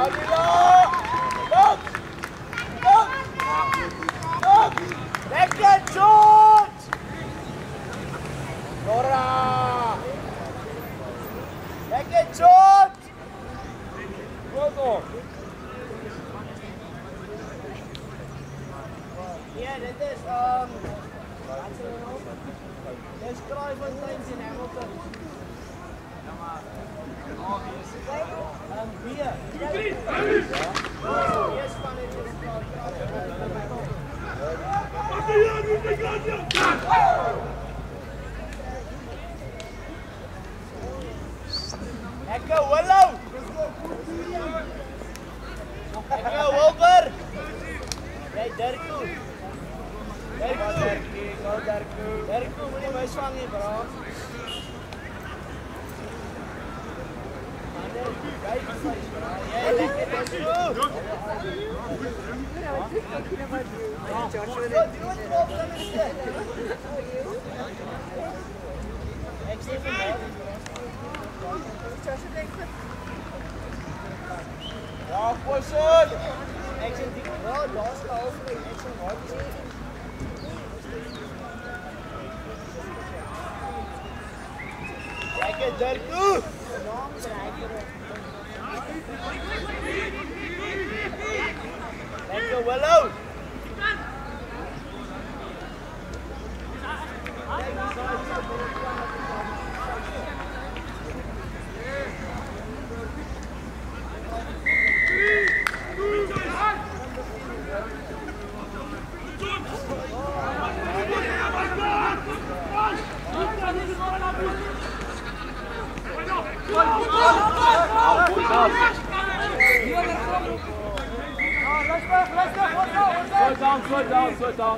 Slow down.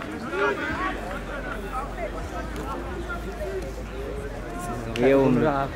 Real.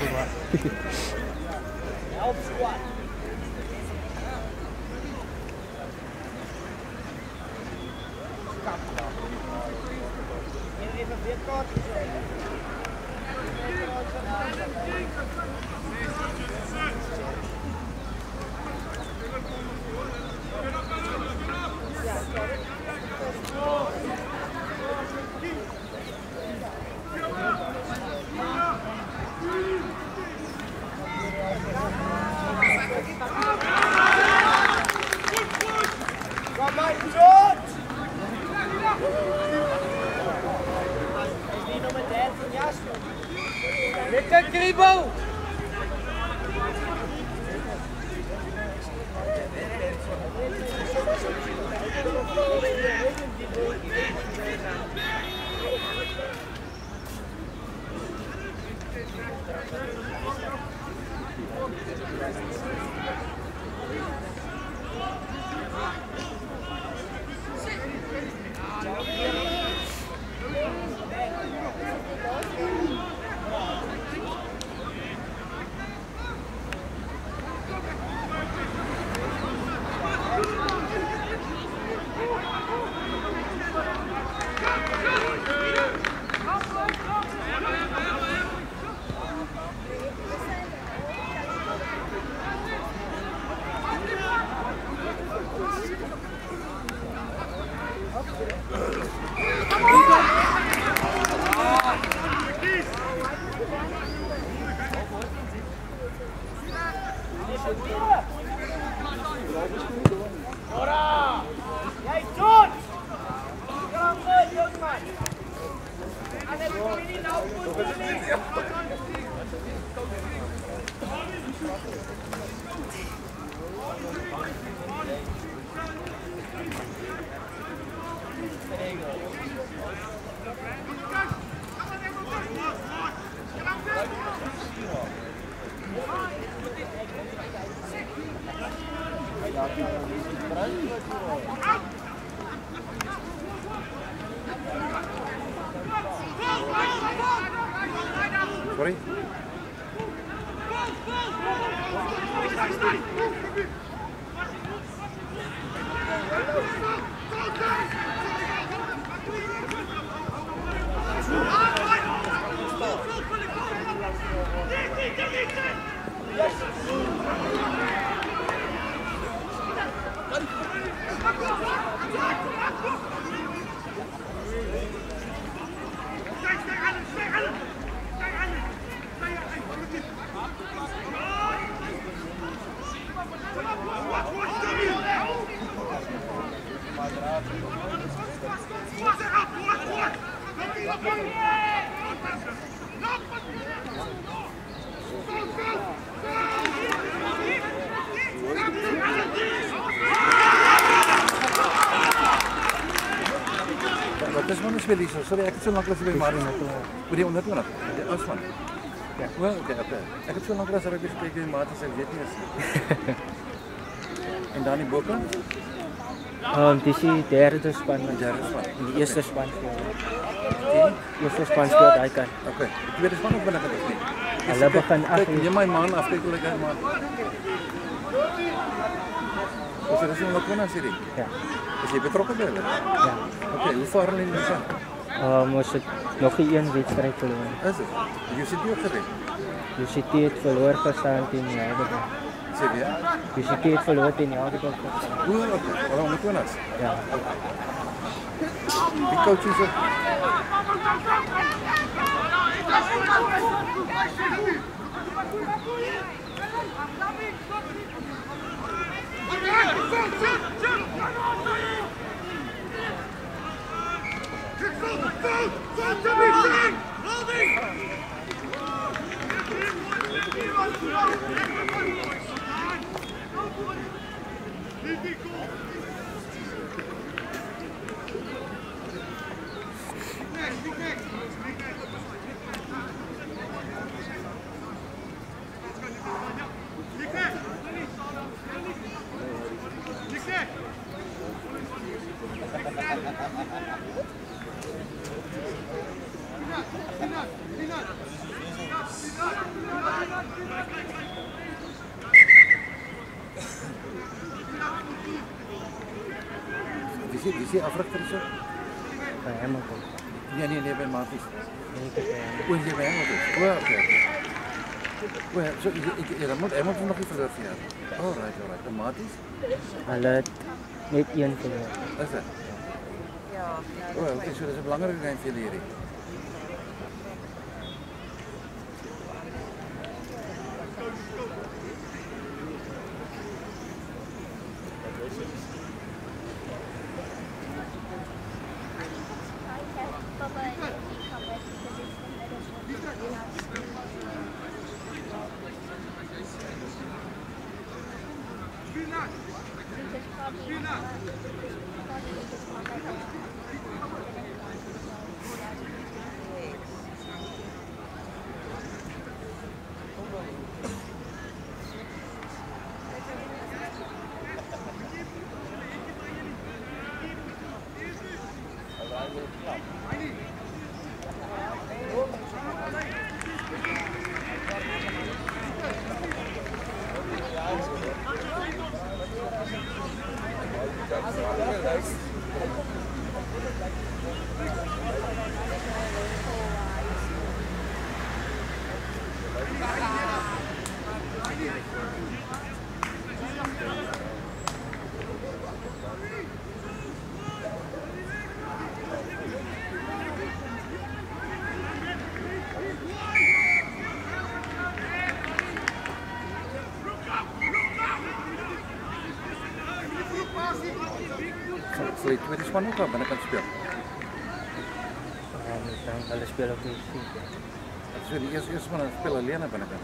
Sorry? speel hier? Sorry, ek het so lank as by Marie net. Oor die onder 20. Die Osman. Ja. Wel, okay. Ek het so lank as rugby gekyk by Marie, ek weet nie eens nie. En Danie Bokke? Dis die derde span. Die eerste span speel. Die eerste span speel daai kant. Okay. Die tweede span of binne kan dit nie? Hulle begin af. Jy my man afkyk hoe lekker maar. Is dit so 'n konna serie? Ja. Is jy betrokke by hulle? Ja. Okay, hoe vaar hulle in die span? Ons het nog een wedstryd verloor. Is dit? UCT ook gewen? UCT het verloor gestaan teen Jageberg. Sê jy? UCT het verloor teen Jageberg. O, okay. Hulle onder 20's? Ja. Die coach is op. Wie sê afrigter so? By Hamilton. Nee, by Maties. Nee, by Hamilton. O, jy by Hamilton. O, okay. O, so Hamilton nog nie verloor vir jou. Alright. En Maties? Hulle het net een verloor. Is dit? Ja. O, okay, so dis 'n belangrike game vir julle hierdie. Sal die tweede span ook aan binnekant speel? Hulle speel op die seat. So die eerste span speel alleen aan binnekant?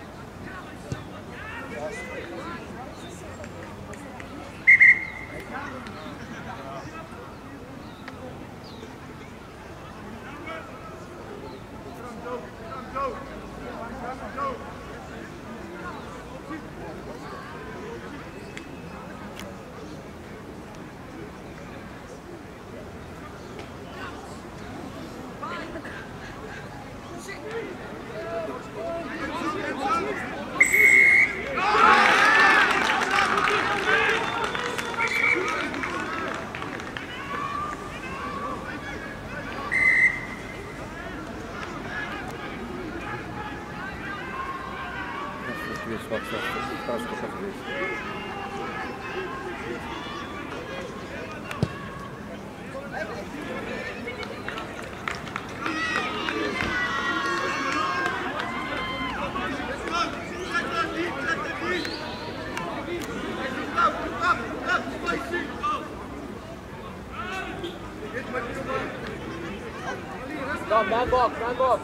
Stop, man box.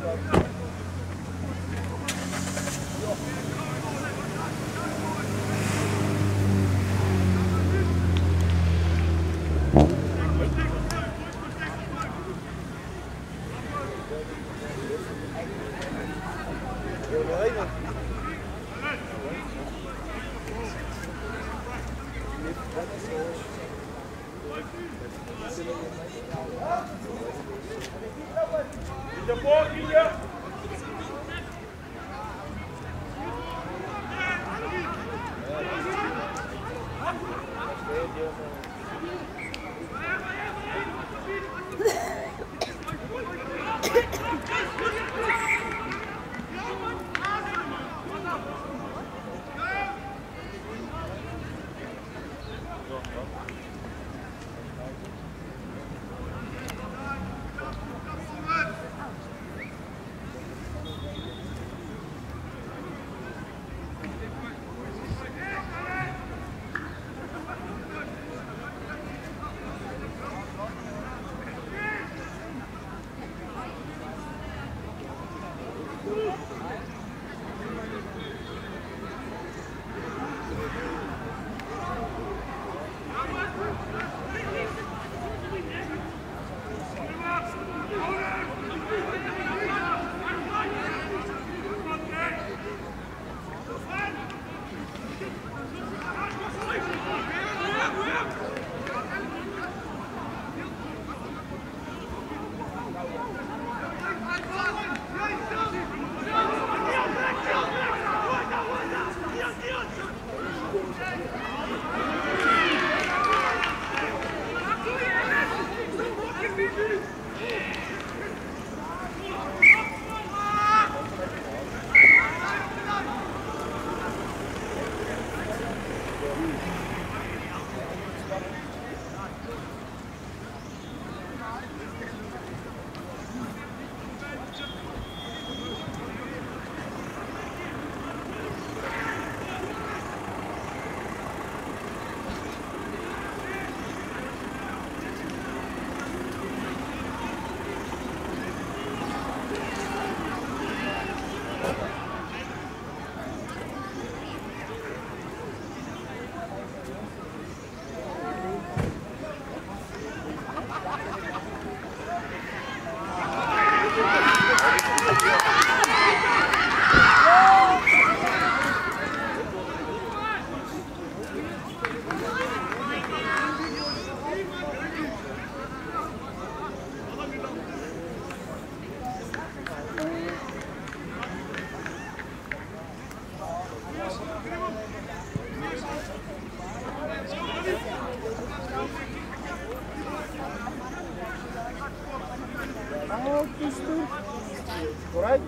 Alright?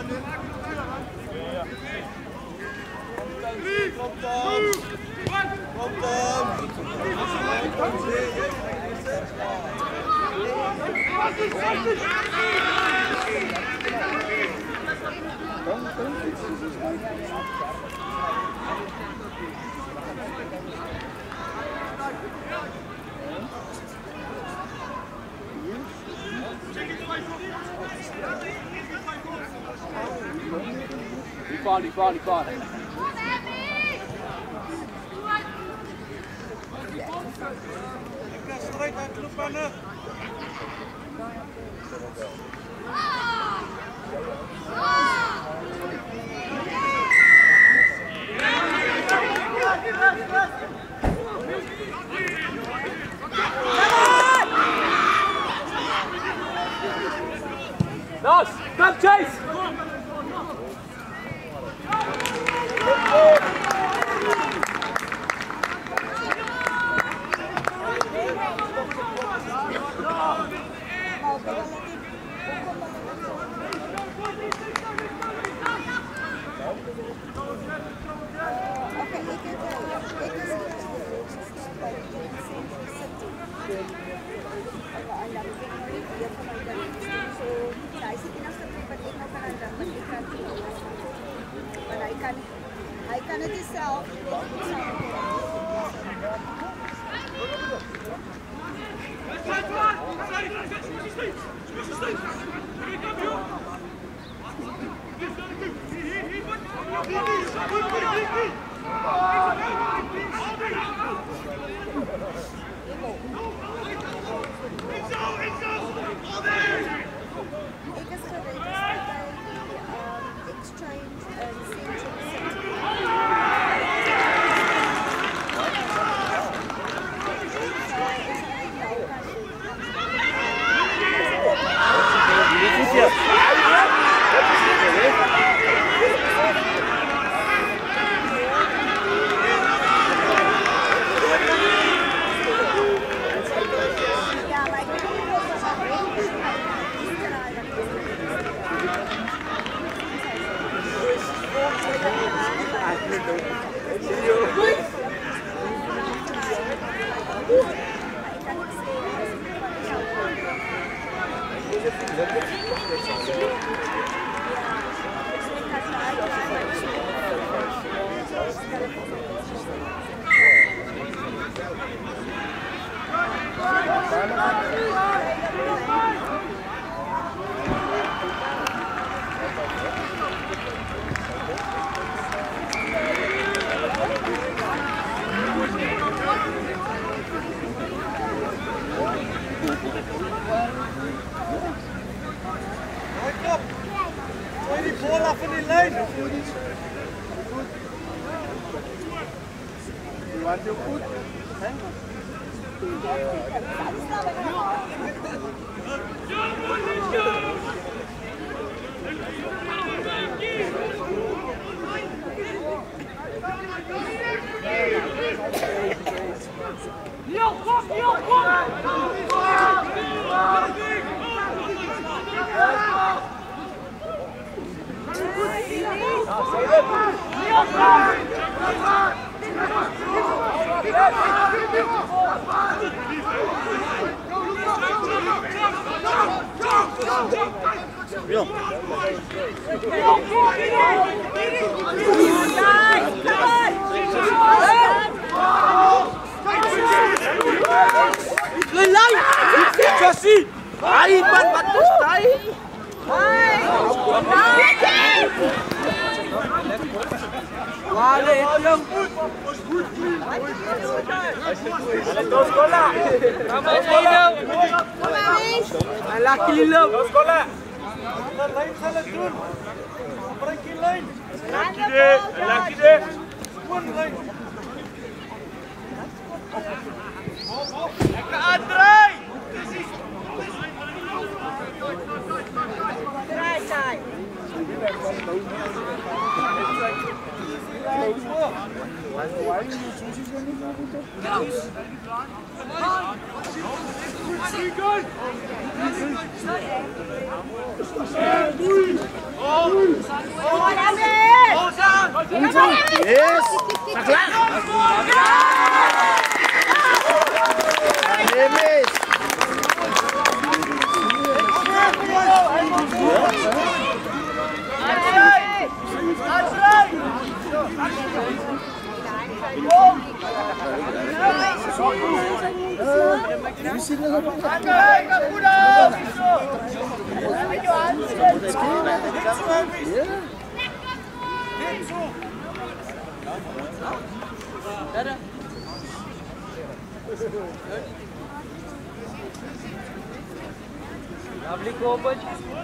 Die baan. Los, come Chase! I can it itself. Lovely goal, but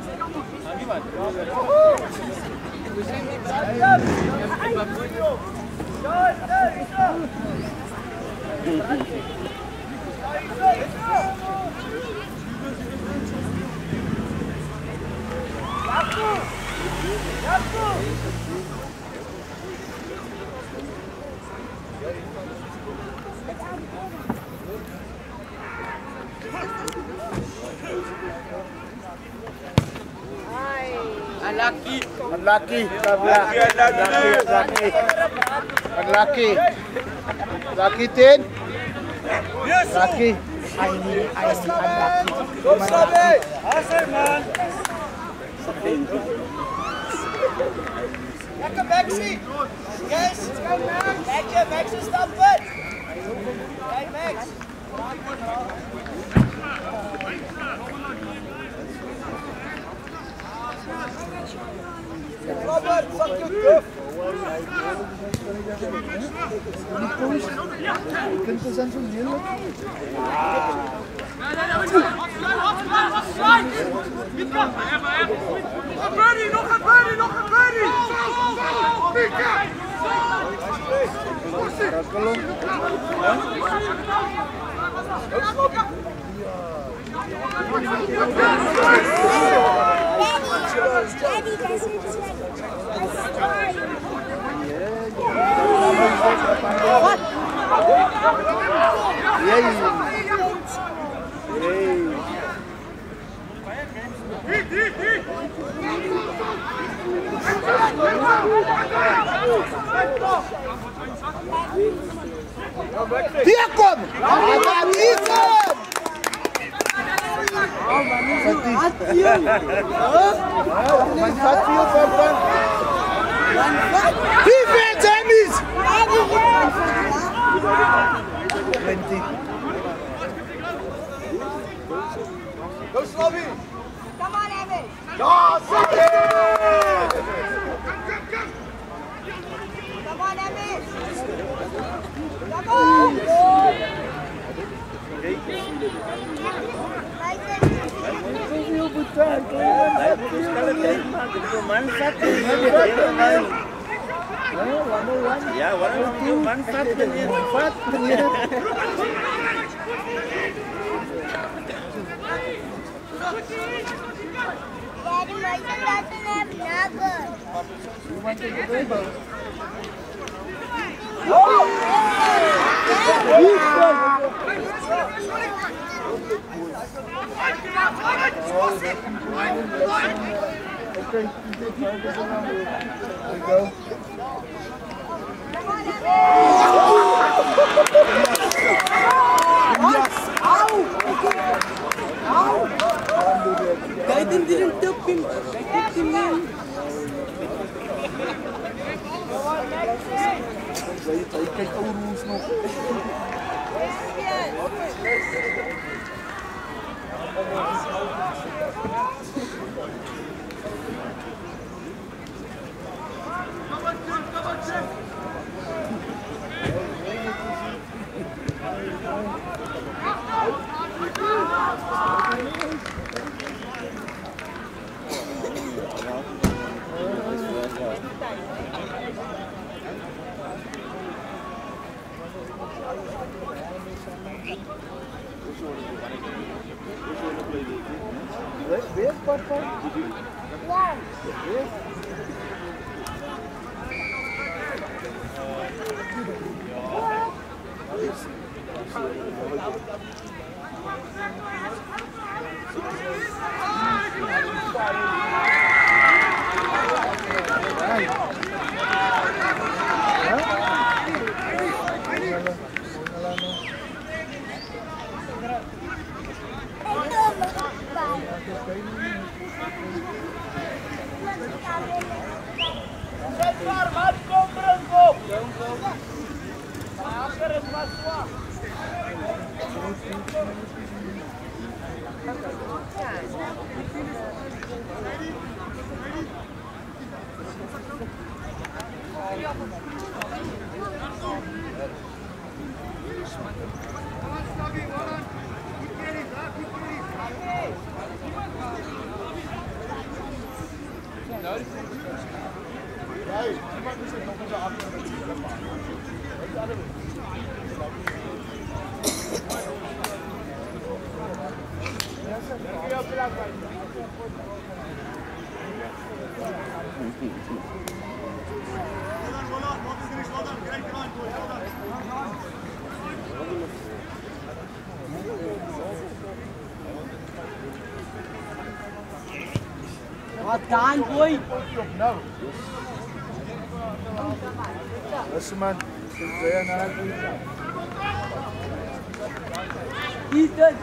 Unlucky. Lucky 10. Lucky. go Sabi! Asay man! Lekker Maxie! Yes! Lekker Maxie, stap het! Kijk Max! Robert, zak je terug! Kunt je zijn zo heerlijk? Nog een birdie! Daddy doesn't Dia kom! Ada Ethan! Defense, Emmys! 20. Go Slobby! Come on, Evan. Ja, Slobby! Come on, Evan. Come on. Daddy, why doesn't have nuggets? You want to take the table? Okay, you take focus around here. There you go. Gaiden didn't tip him. Kicked him in. Jy kyk ou rules nog. Where's Papa? One. Yes. Wat daan, boy? Listen, man. There now. Ethan.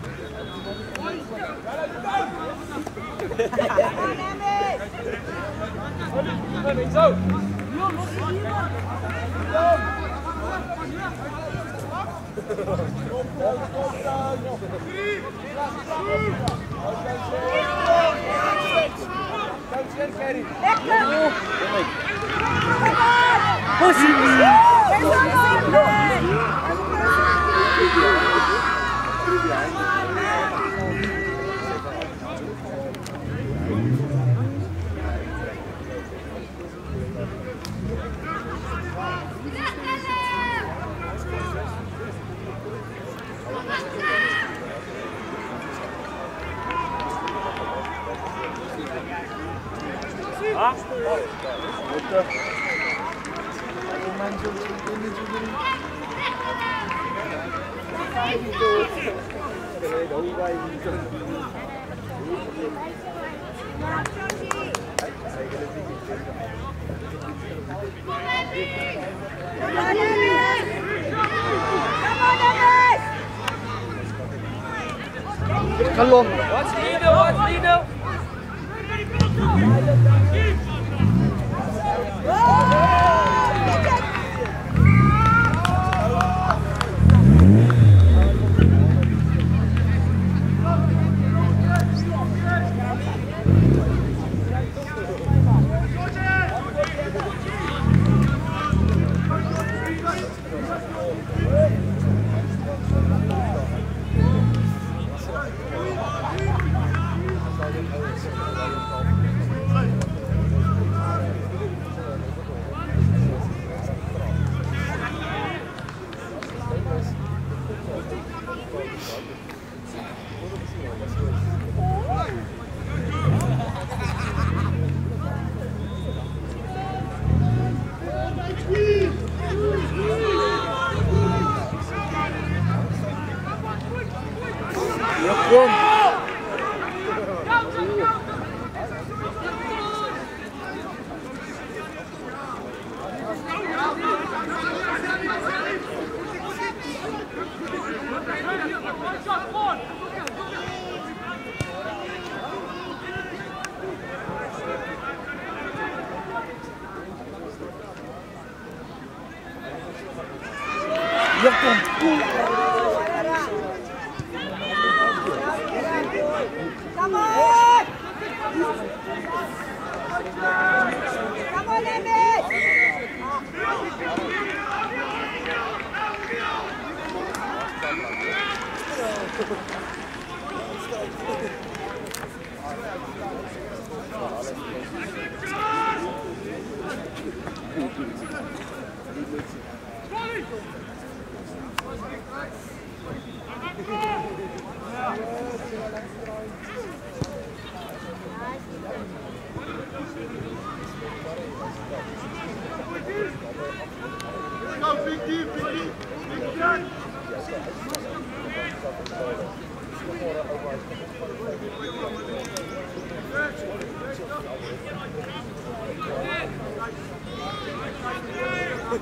Kalon. What's leader? What's leader?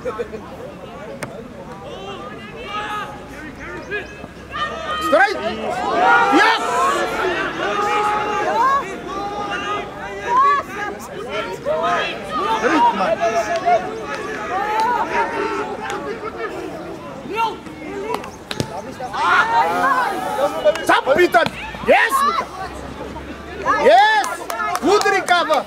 Straight! Yes! Straight, man. Sampitan! Yes! Yes! Good recover!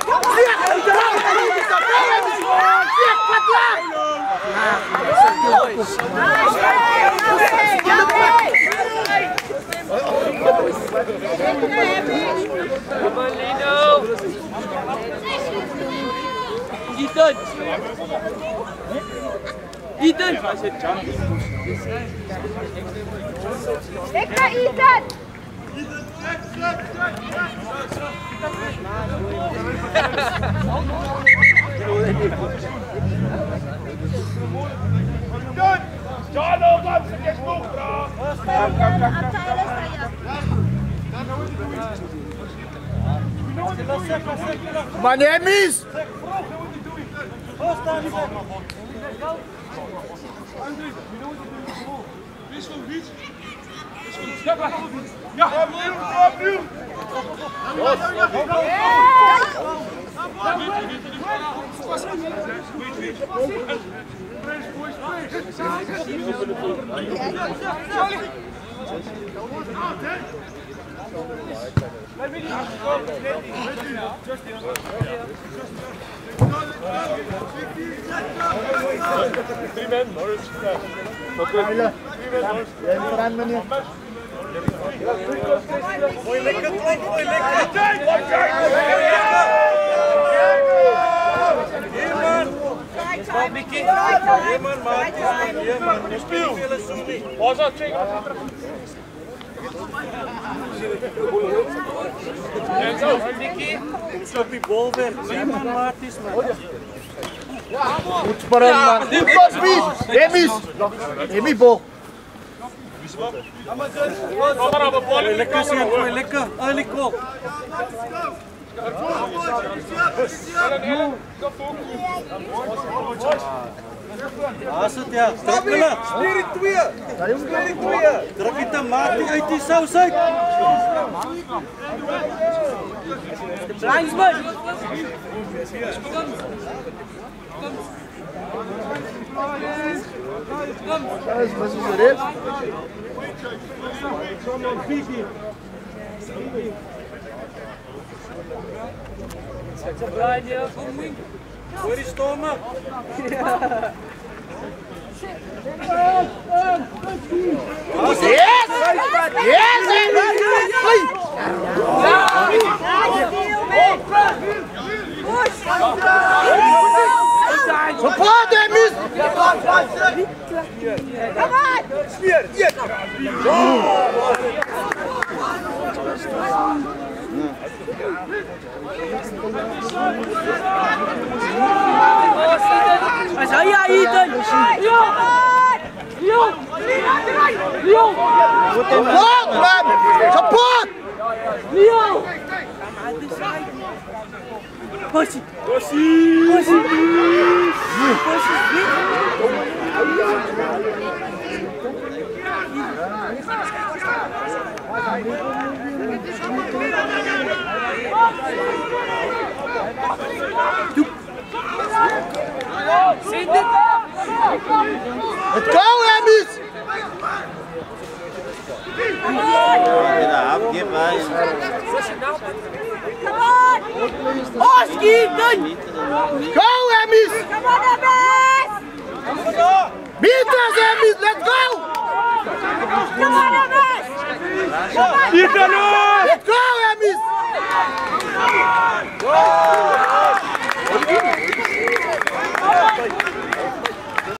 Ethan! Ethan! Lekker Ethan! My name is. Emi bol. Lekker zien, gooi lekker. Early call. Asset ja, druk hulle. Spirit 2. Druk die tamatie uit die sous uit. Linesman. Wat is dit? Hoor die stormen. Yes! Yes! Support them, miss! Come on! Smeer! Yes! Saya Ethan. Leon! Support, man! Support! Leon! Push! Let's go, Emmys! Come on! Oh, Ethan! Go, Emmys! Come on, Abbas! Beat us, Emmys! Let's go! Come on, Abbas! Let's go, Emmys!